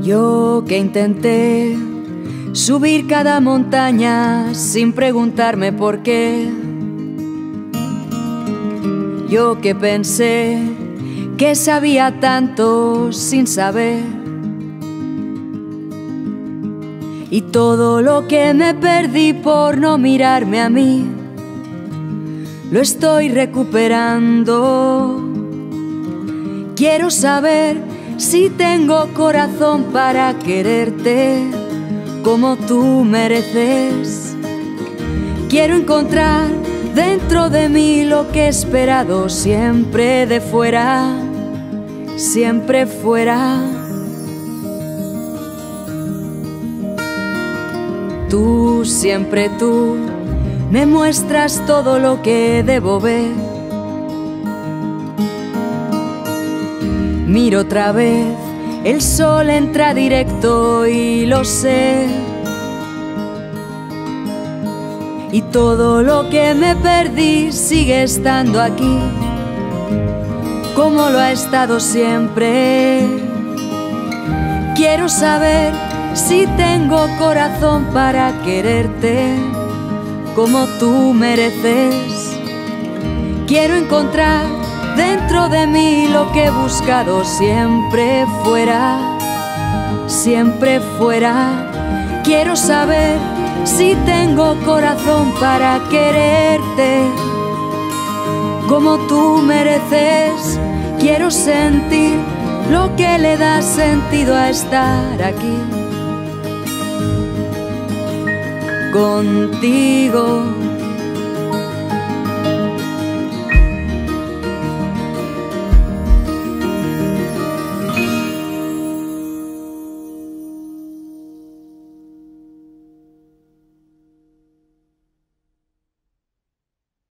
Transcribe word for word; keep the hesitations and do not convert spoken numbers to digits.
Yo que intenté subir cada montaña sin preguntarme por qué. Yo que pensé que sabía tanto sin saber. Y todo lo que me perdí por no mirarme a mí, lo estoy recuperando. Quiero saber si tengo corazón para quererte como tú mereces. Quiero encontrar dentro de mí lo que he esperado siempre de fuera, siempre fuera. Tú, siempre tú, me muestras todo lo que debo ver. Miro otra vez, el sol entra directo y lo sé. Y todo lo que me perdí sigue estando aquí, como lo ha estado siempre. Quiero saber si tengo corazón para quererte como tú mereces. Quiero encontrar dentro de mí lo que he buscado siempre fuera, siempre fuera. Quiero saber si tengo corazón para quererte como tú mereces. Quiero sentir lo que le da sentido a estar aquí contigo.